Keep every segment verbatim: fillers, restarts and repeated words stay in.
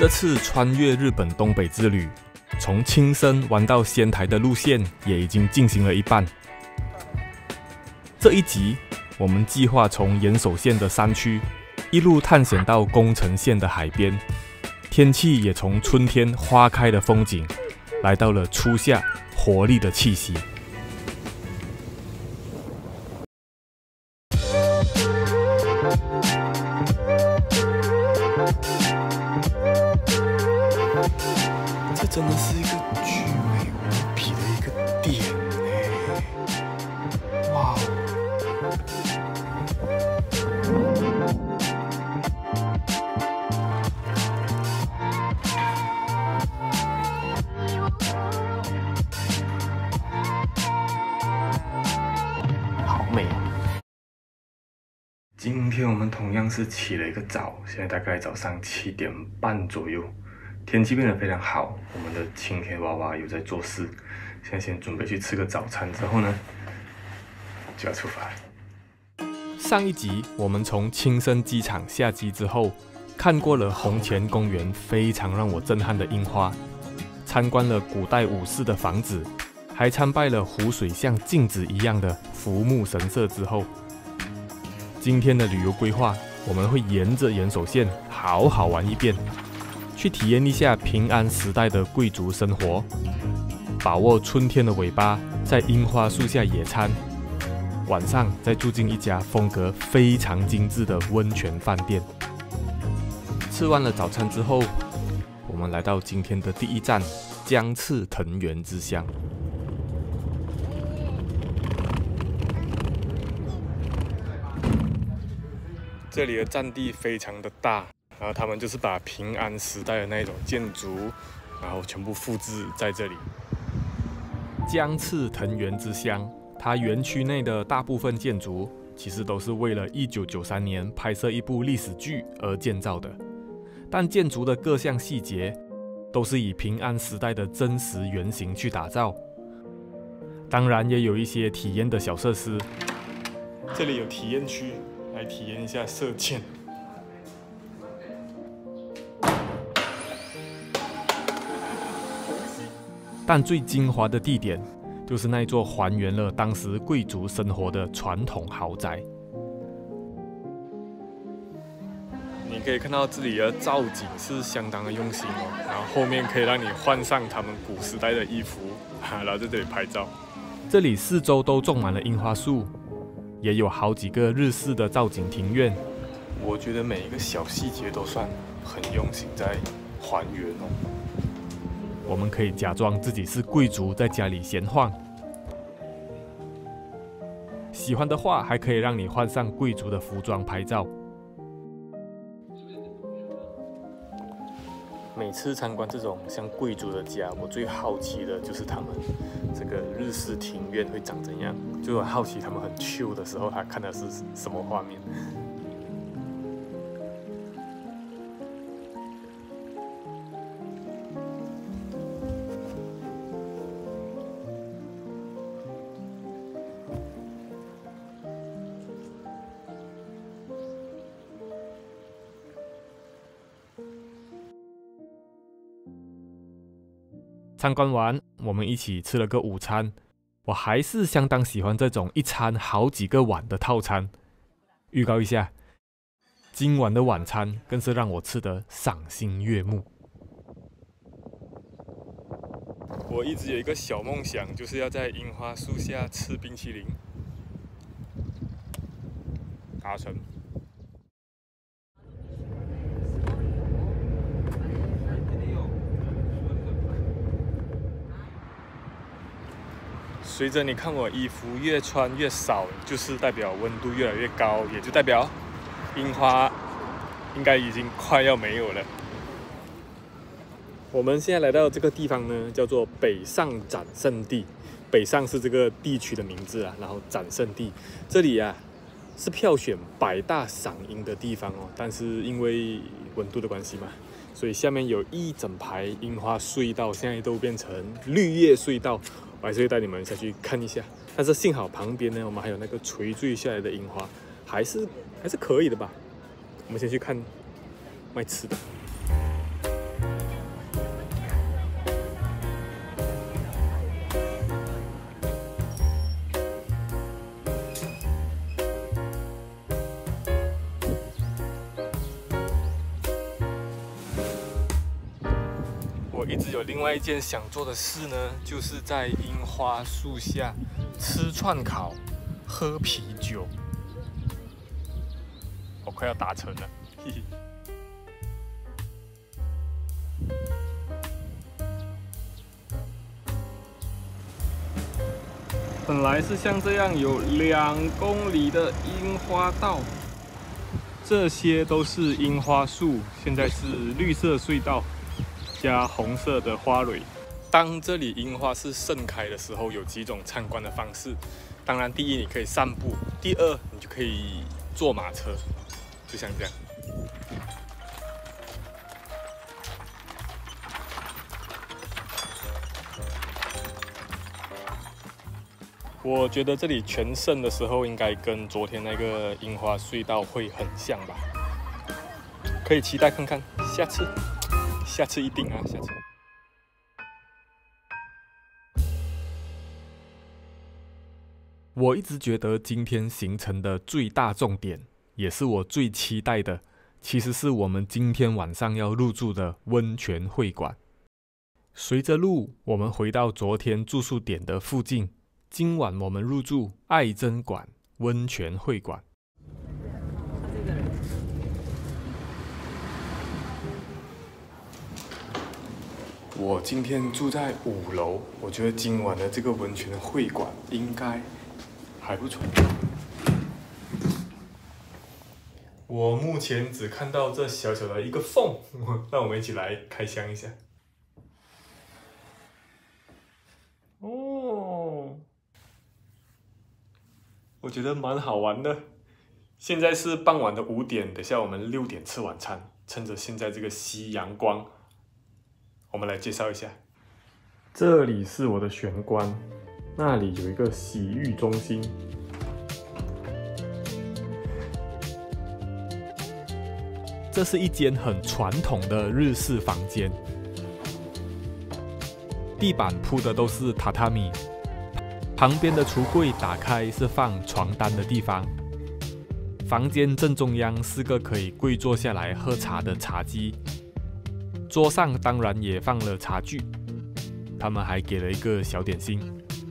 这次穿越日本东北之旅，从青森玩到仙台的路线也已经进行了一半。这一集，我们计划从岩手县的山区一路探险到宫城县的海边，天气也从春天花开的风景，来到了初夏活力的气息。 这真的是一个巨美无比的一个点呢！哇！好美哦！今天我们同样是起了一个早，现在大概早上七点半左右。天气变得非常好，我们的晴天娃娃有在做事。现在先准备去吃个早餐，之后呢就要出发了。 上一集我们从青森机场下机之后，看过了红前公园非常让我震撼的樱花，参观了古代武士的房子，还参拜了湖水像镜子一样的福木神社之后，今天的旅游规划我们会沿着岩手县好好玩一遍。去体验一下平安时代的贵族生活，把握春天的尾巴，在樱花树下野餐，晚上再住进一家风格非常精致的温泉饭店。吃完了早餐之后，我们来到今天的第一站江刺藤原之乡。这里的占地非常的大。然后他们就是把平安时代的那种建筑，然后全部复制在这里。江刺藤原之乡，它园区内的大部分建筑其实都是为了一九九三年拍摄一部历史剧而建造的，但建筑的各项细节都是以平安时代的真实原型去打造。当然也有一些体验的小设施，这里有体验区，来体验一下射箭。但最精华的地点，就是那座还原了当时贵族生活的传统豪宅。你可以看到这里的造景是相当的用心哦，然后后面可以让你换上他们古时代的衣服，然后在这里拍照。这里四周都种满了樱花树，也有好几个日式的造景庭院。我觉得每一个小细节都算很用心在还原哦。我们可以假装自己是贵族，在家里闲晃。喜欢的话，还可以让你换上贵族的服装拍照。每次参观这种像贵族的家，我最好奇的就是他们这个日式庭院会长怎样。就很好奇他们很 chill 的时候，他看的是什么画面。参观完，我们一起吃了个午餐。我还是相当喜欢这种一餐好几个碗的套餐。预告一下，今晚的晚餐更是让我吃得赏心悦目。我一直有一个小梦想，就是要在樱花树下吃冰淇淋。达成。随着你看我衣服越穿越少，就是代表温度越来越高，也就代表樱花应该已经快要没有了。我们现在来到这个地方呢，叫做北上展胜地。北上是这个地区的名字啊，然后展胜地这里啊是票选百大赏樱的地方哦，但是因为温度的关系嘛，所以下面有一整排樱花隧道，现在都变成绿叶隧道。我还是会带你们下去看一下，但是幸好旁边呢，我们还有那个垂坠下来的樱花，还是还是可以的吧。我们先去看卖吃的。 我一直有另外一件想做的事呢，就是在樱花树下吃串烤、喝啤酒。我快要达成了，嘿嘿。本来是像这样有两公里的樱花道，这些都是樱花树，现在是绿色隧道加红色的花蕊。当这里樱花是盛开的时候，有几种参观的方式。当然，第一你可以散步，第二你就可以坐马车，就像这样。我觉得这里全盛的时候，应该跟昨天那个樱花隧道会很像吧？可以期待看看，下次，下次一定啊，下次。我一直觉得今天行程的最大重点，也是我最期待的，其实是我们今天晚上要入住的温泉会馆。随着路，我们回到昨天住宿点的附近。今晚我们入住爱珍馆温泉会馆。我今天住在五楼，我觉得今晚的这个温泉会馆应该还不错。我目前只看到这小小的一个缝，让我们一起来开箱一下。哦。我觉得蛮好玩的。现在是傍晚的五点，等下我们六点吃晚餐。趁着现在这个夕阳光，我们来介绍一下。这里是我的玄关，那里有一个洗浴中心。这是一间很传统的日式房间，地板铺的都是榻榻米。旁边的橱柜打开是放床单的地方，房间正中央是个可以跪坐下来喝茶的茶几，桌上当然也放了茶具，他们还给了一个小点心。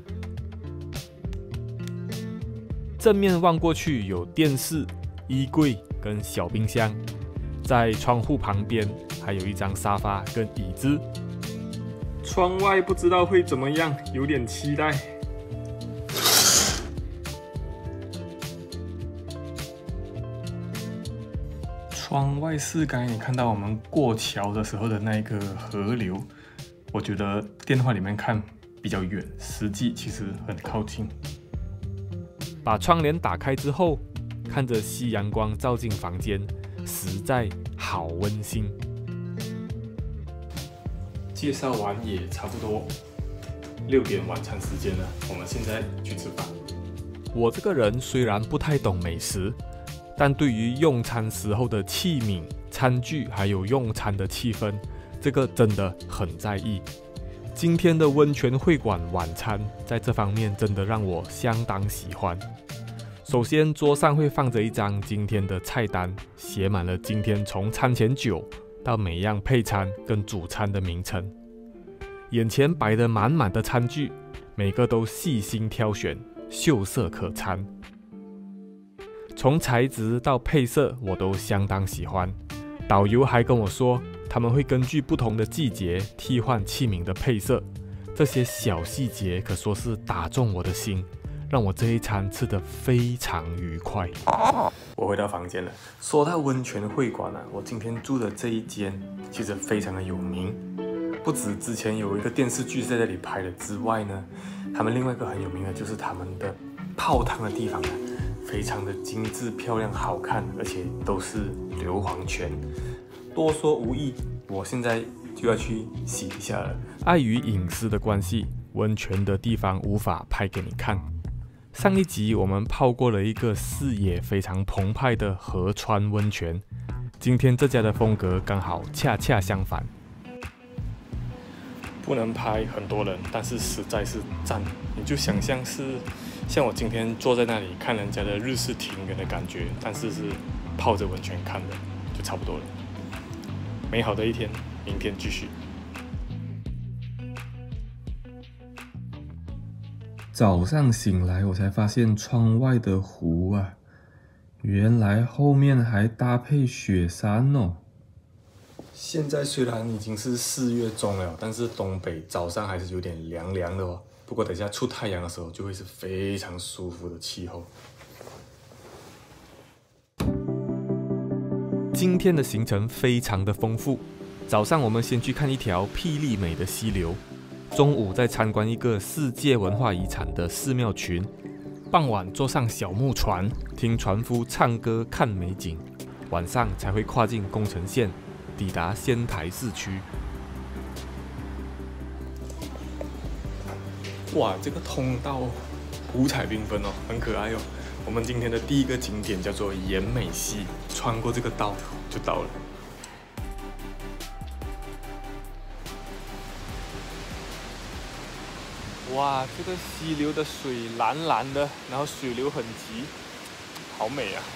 正面望过去有电视、衣柜跟小冰箱，在窗户旁边还有一张沙发跟椅子。窗外不知道会怎么样，有点期待。窗外是刚才你看到我们过桥的时候的那个河流，我觉得电话里面看比较远，实际其实很靠近。把窗帘打开之后，看着夕阳光照进房间，实在好温馨。介绍完也差不多六点晚餐时间了，我们现在去吃饭。我这个人虽然不太懂美食，但对于用餐时候的器皿、餐具，还有用餐的气氛，这个真的很在意。今天的温泉会馆晚餐，在这方面真的让我相当喜欢。首先，桌上会放着一张今天的菜单，写满了今天从餐前酒到每样配餐跟主餐的名称。眼前摆的满满的餐具，每个都细心挑选，秀色可餐。从材质到配色，我都相当喜欢。导游还跟我说，他们会根据不同的季节替换器皿的配色，这些小细节可说是打中我的心，让我这一餐吃得非常愉快。我回到房间了。说到温泉会馆啊，我今天住的这一间其实非常的有名，不止之前有一个电视剧在这里拍的之外呢，他们另外一个很有名的就是他们的泡汤的地方啊，非常的精致、漂亮、好看，而且都是硫磺泉。多说无益，我现在就要去洗一下了。碍于隐私的关系，温泉的地方无法拍给你看。上一集我们泡过了一个视野非常澎湃的河川温泉，今天这家的风格刚好恰恰相反。不能拍很多人，但是实在是赞。你就想象是像我今天坐在那里看人家的日式庭园的感觉，但是是泡着温泉看的，就差不多了。美好的一天，明天继续。 早上醒来，我才发现窗外的湖啊，原来后面还搭配雪山哦。现在虽然已经是四月中了，但是东北早上还是有点凉凉的哦。不过等下出太阳的时候，就会是非常舒服的气候。今天的行程非常的丰富。早上我们先去看一条霹雳美的溪流，中午再参观一个世界文化遗产的寺庙群，傍晚坐上小木船，听船夫唱歌看美景，晚上才会跨进宫城县，抵达仙台市区。哇，这个通道五彩缤纷哦，很可爱哦。我们今天的第一个景点叫做岩美溪，穿过这个道就到了。哇，这个溪流的水蓝蓝的，然后水流很急，好美啊！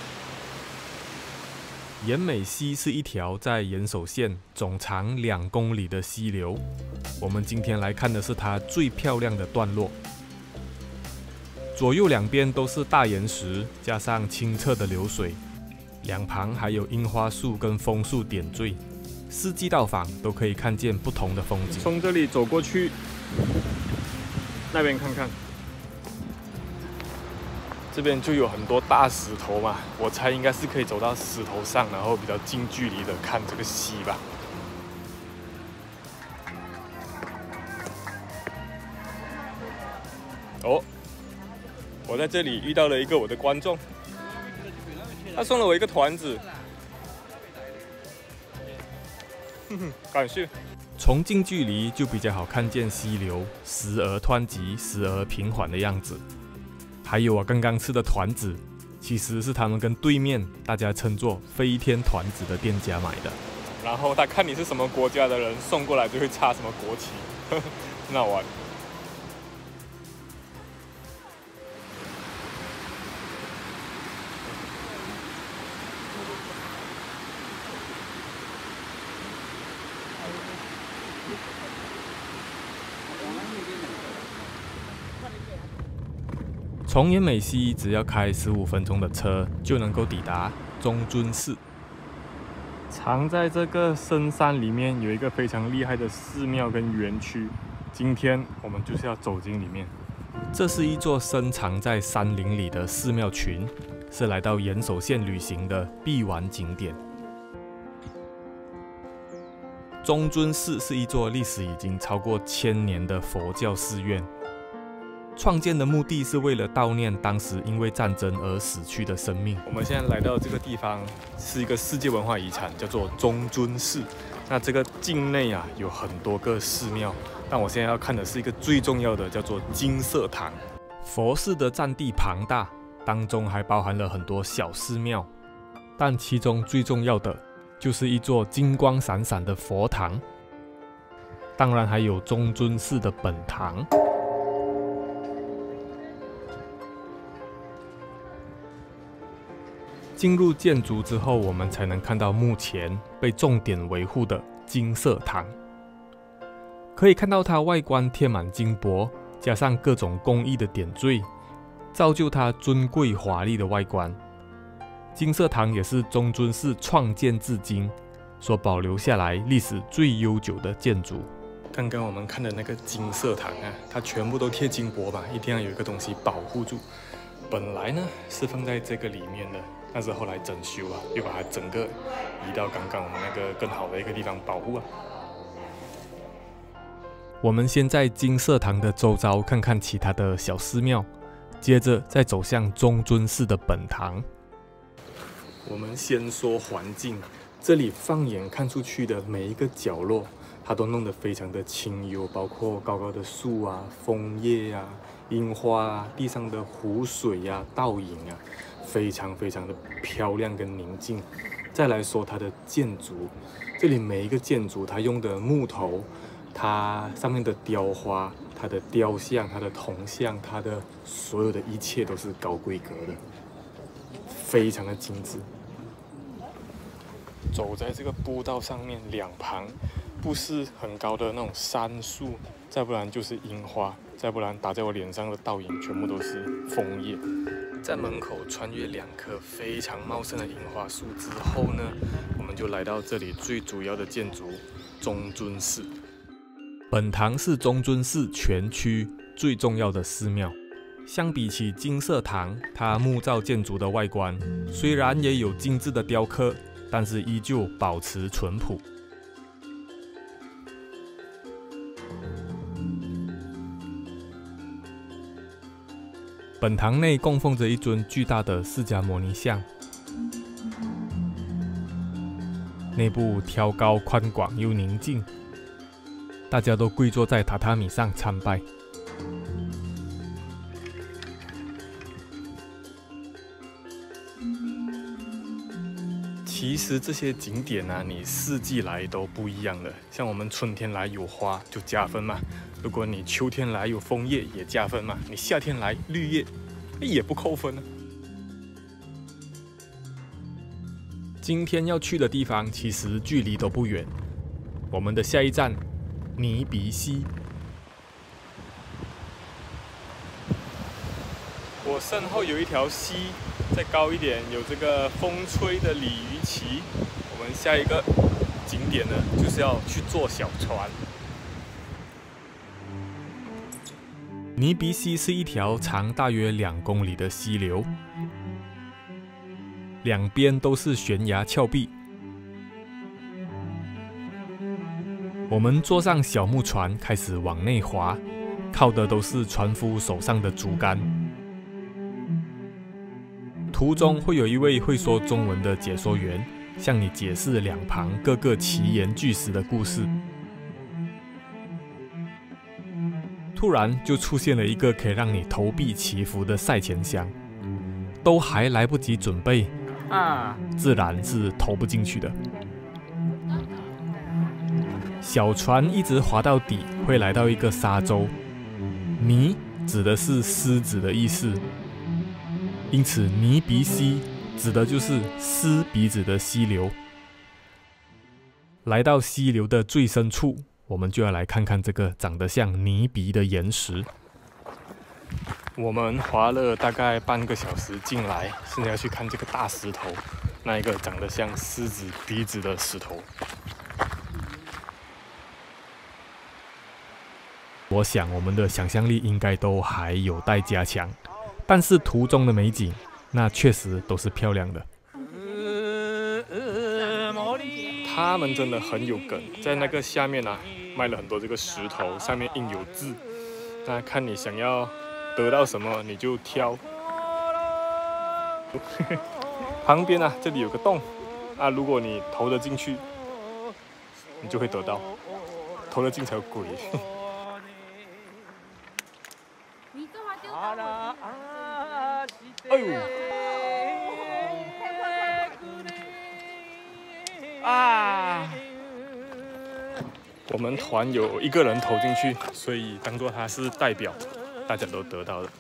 岩美溪是一条在岩手县总长两公里的溪流，我们今天来看的是它最漂亮的段落。左右两边都是大岩石，加上清澈的流水，两旁还有樱花树跟枫树点缀，四季到访都可以看见不同的风景。从这里走过去。那边看看，这边就有很多大石头嘛，我猜应该是可以走到石头上，然后比较近距离的看这个溪吧。哦，我在这里遇到了一个我的观众，他送了我一个团子，哼哼，感谢。从近距离就比较好看见溪流时而湍急时而平缓的样子，还有我刚刚吃的团子，其实是他们跟对面大家称作飞天团子的店家买的。然后他看你是什么国家的人，送过来就会插什么国旗，呵呵，很好玩。从岩美溪只要开十五分钟的车，就能够抵达中尊寺。藏在这个深山里面，有一个非常厉害的寺庙跟园区。今天我们就是要走进里面。这是一座深藏在山林里的寺庙群，是来到岩手县旅行的必玩景点。中尊寺是一座历史已经超过千年的佛教寺院。创建的目的是为了悼念当时因为战争而死去的生命。我们现在来到这个地方是一个世界文化遗产，叫做中尊寺。那这个境内啊有很多个寺庙，但我现在要看的是一个最重要的，叫做金色堂。佛寺的占地庞大，当中还包含了很多小寺庙，但其中最重要的就是一座金光闪闪的佛堂。当然还有中尊寺的本堂。进入建筑之后，我们才能看到目前被重点维护的金色堂。可以看到它外观贴满金箔，加上各种工艺的点缀，造就它尊贵华丽的外观。金色堂也是中尊寺创建至今所保留下来历史最悠久的建筑。刚刚我们看的那个金色堂啊，它全部都贴金箔吧，一定要有一个东西保护住。本来呢是放在这个里面的。但是后来整修啊，又把它整个移到刚刚我们那个更好的一个地方保护啊。我们先在金色堂的周遭看看其他的小寺庙，接着再走向中尊寺的本堂。我们先说环境，这里放眼看出去的每一个角落，它都弄得非常的清幽，包括高高的树啊、枫叶啊、樱花啊、地上的湖水啊、倒影啊。非常非常的漂亮跟宁静。再来说它的建筑，这里每一个建筑它用的木头，它上面的雕花，它的雕像，它的铜像，它的所有的一切都是高规格的，非常的精致。走在这个步道上面，两旁不是很高的那种杉树，再不然就是樱花，再再不然打在我脸上的倒影全部都是枫叶。在门口穿越两棵非常茂盛的樱花树之后呢，我们就来到这里最主要的建筑中尊寺。本堂是中尊寺全区最重要的寺庙。相比起金色堂，它木造建筑的外观虽然也有精致的雕刻，但是依旧保持淳朴。本堂内供奉着一尊巨大的释迦牟尼像，内部挑高宽广又宁静，大家都跪坐在榻榻米上参拜。其实这些景点啊，你四季来都不一样的。像我们春天来有花就加分嘛，如果你秋天来有枫叶也加分嘛，你夏天来绿叶也不扣分呢。今天要去的地方其实距离都不远，我们的下一站尼鼻溪。我身后有一条溪，再高一点有这个风吹的鲤鱼旗。我们下一个景点呢，就是要去坐小船。尼鼻溪是一条长大约两公里的溪流，两边都是悬崖峭壁。我们坐上小木船，开始往内划，靠的都是船夫手上的竹竿。途中会有一位会说中文的解说员，向你解释两旁各个奇言巨石的故事。突然就出现了一个可以让你投币祈福的赛钱箱，都还来不及准备，啊，自然是投不进去的。小船一直划到底，会来到一个沙洲，尼指的是狮子的意思。因此，尼鼻溪指的就是狮鼻子的溪流。来到溪流的最深处，我们就要来看看这个长得像尼鼻的岩石。我们划了大概半个小时进来，现在要去看这个大石头，那一个长得像狮子鼻子的石头。我想我们的想象力应该都还有待加强。但是途中的美景，那确实都是漂亮的。他们真的很有梗，在那个下面啊，卖了很多这个石头，上面印有字。那看你想要得到什么，你就挑。旁边啊，这里有个洞啊，如果你投得进去，你就会得到。投得进才有鬼。哎呦！啊！我们团有一个人投进去，所以当做他是代表，大家都得到了。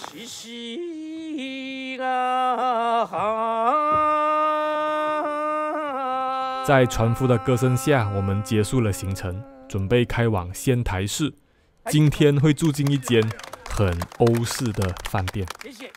在船夫的歌声下，我们结束了行程，准备开往仙台市。今天会住进一间很欧式的饭店。谢谢。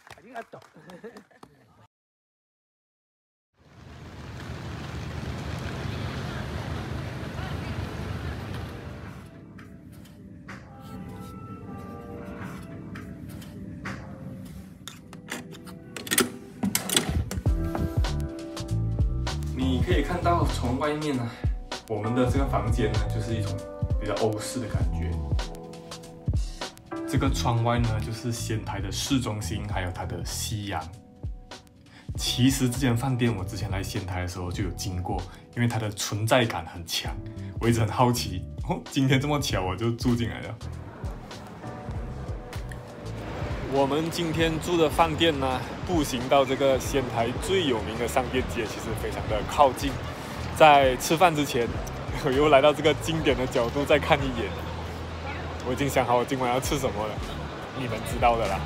你可以看到，从外面呢、啊，我们的这个房间呢，就是一种比较欧式的感觉。这个窗外呢，就是仙台的市中心，还有它的夕阳。其实这间饭店我之前来仙台的时候就有经过，因为它的存在感很强，我一直很好奇。哦，今天这么巧，我就住进来了。我们今天住的饭店呢，步行到这个仙台最有名的商店街，其实非常的靠近。在吃饭之前，我又来到这个经典的角度再看一眼。我已经想好我今晚要吃什么了，你们知道的啦。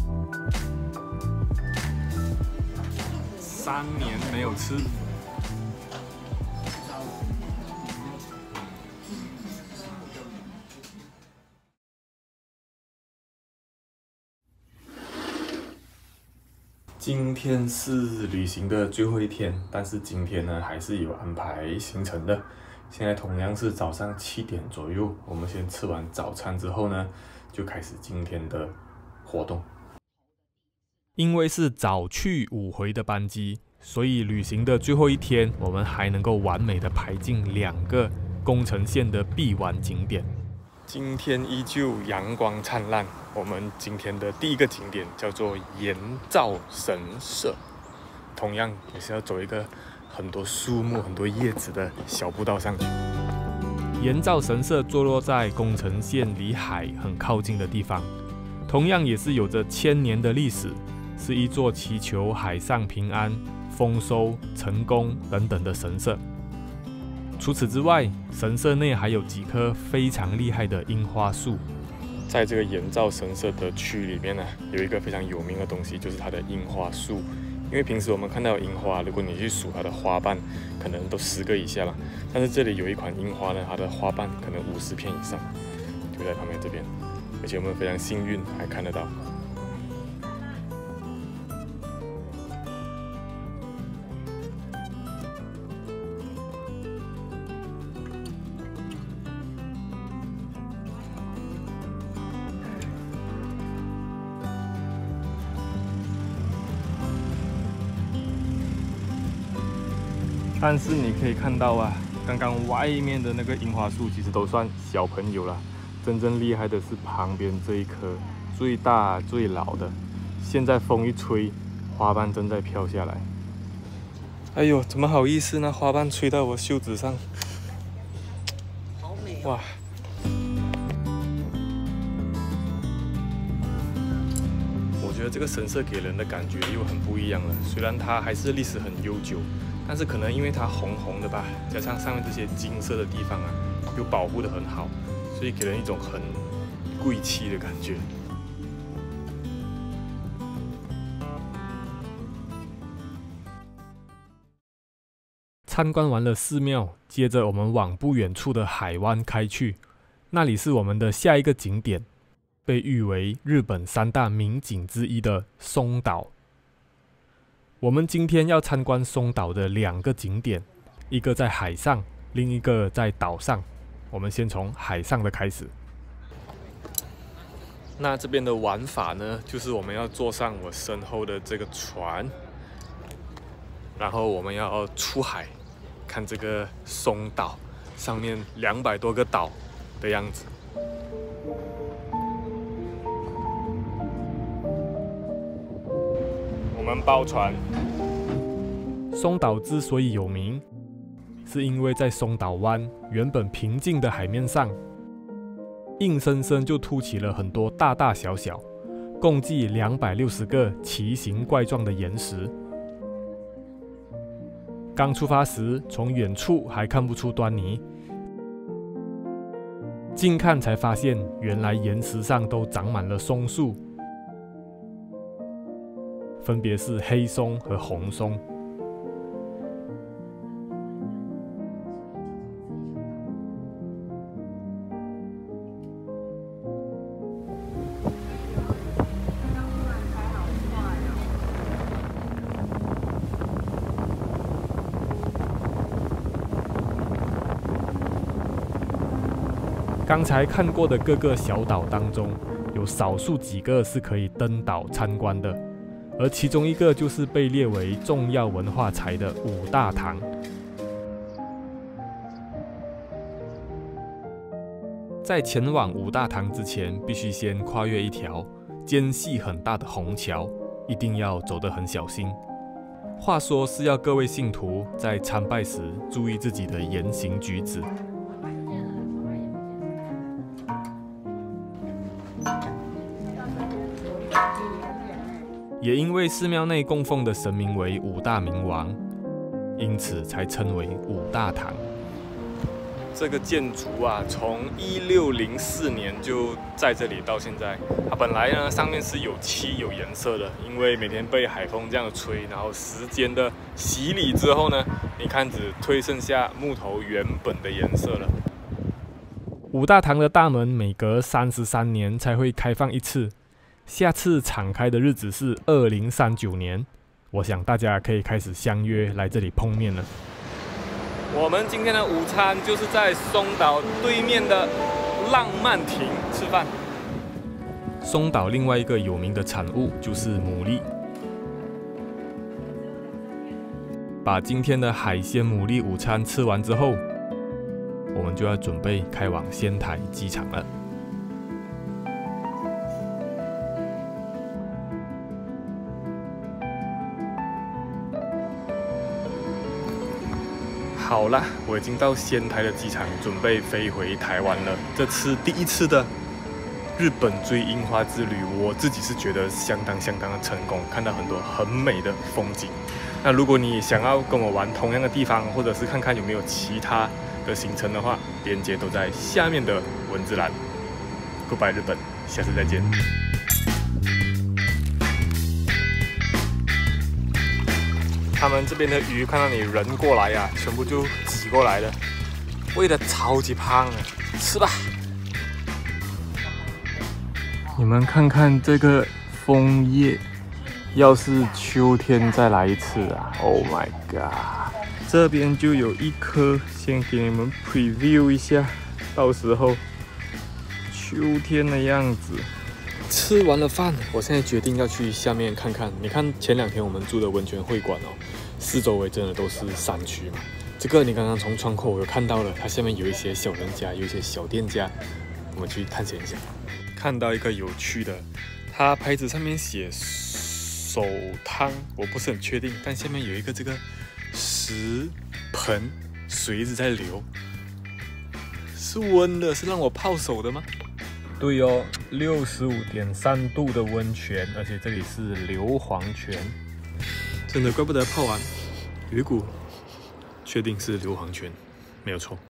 三年没有吃今天是旅行的最后一天，但是今天呢还是有安排行程的。现在同样是早上七点左右，我们先吃完早餐之后呢，就开始今天的活动。因为是早去午回的班机，所以旅行的最后一天，我们还能够完美的排进两个宫城县的必玩景点。今天依旧阳光灿烂，我们今天的第一个景点叫做岩造神社，同样也是要走一个很多树木、很多叶子的小步道上去。岩造神社坐落在宫城县离海很靠近的地方，同样也是有着千年的历史，是一座祈求海上平安、丰收、成功等等的神社。除此之外，神社内还有几棵非常厉害的樱花树。在这个岩造神社的区里面呢，有一个非常有名的东西，就是它的樱花树。因为平时我们看到樱花，如果你去数它的花瓣，可能都十个以下了。但是这里有一款樱花呢，它的花瓣可能五十片以上，就在旁边这边。而且我们非常幸运，还看得到。但是你可以看到啊，刚刚外面的那个樱花树其实都算小朋友了，真正厉害的是旁边这一棵最大最老的。现在风一吹，花瓣正在飘下来。哎呦，怎么好意思呢？花瓣吹到我袖子上， 好美哇！我觉得这个神社给人的感觉又很不一样了。虽然它还是历史很悠久，但是可能因为它红红的吧，加上上面这些金色的地方啊，又保护得很好，所以给人一种很贵气的感觉。参观完了寺庙，接着我们往不远处的海湾开去，那里是我们的下一个景点，被誉为日本三大名景之一的松岛。我们今天要参观松岛的两个景点，一个在海上，另一个在岛上。我们先从海上的开始。那这边的玩法呢，就是我们要坐上我身后的这个船，然后我们要出海，看这个松岛上面两百多个岛的样子。我们包船。松岛之所以有名，是因为在松岛湾原本平静的海面上，硬生生就凸起了很多大大小小，共计两百六十个奇形怪状的岩石。刚出发时，从远处还看不出端倪，近看才发现，原来岩石上都长满了松树。分别是黑松和红松。刚才看过的各个小岛当中，有少数几个是可以登岛参观的。而其中一个就是被列为重要文化财的五大堂。在前往五大堂之前，必须先跨越一条间隙很大的虹桥，一定要走得很小心。话说是要各位信徒在参拜时注意自己的言行举止。也因为寺庙内供奉的神明为五大明王，因此才称为五大堂。这个建筑啊，从一六零四年就在这里到现在。它本来呢上面是有漆有颜色的，因为每天被海风这样吹，然后时间的洗礼之后呢，你看只褪剩下木头原本的颜色了。五大堂的大门每隔三十三年才会开放一次。 下次敞开的日子是二零三九年，我想大家可以开始相约来这里碰面了。我们今天的午餐就是在松岛对面的浪漫亭吃饭。松岛另外一个有名的产物就是牡蛎。把今天的海鲜牡蛎午餐吃完之后，我们就要准备开往仙台机场了。好了，我已经到仙台的机场，准备飞回台湾了。这次第一次的日本追樱花之旅，我自己是觉得相当相当的成功，看到很多很美的风景。那如果你想要跟我玩同样的地方，或者是看看有没有其他的行程的话，链接都在下面的文字栏。Goodbye 日本，下次再见。他们这边的鱼看到你人过来呀、啊，全部就挤过来了，喂得超级胖啊，吃吧。你们看看这个枫叶，要是秋天再来一次啊 ！Oh my god！ 这边就有一颗，先给你们 preview 一下，到时候秋天的样子。吃完了饭，我现在决定要去下面看看。你看前两天我们住的温泉会馆哦，四周围真的都是山区嘛。这个你刚刚从窗口有看到了，它下面有一些小人家，有一些小店家，我们去探险一下。看到一个有趣的，它牌子上面写手汤，我不是很确定，但下面有一个这个石盆，水一直在流，是温的，是让我泡手的吗？对哦，六十五点三度的温泉，而且这里是硫磺泉，真的怪不得泡完有一股，确定是硫磺泉，没有错。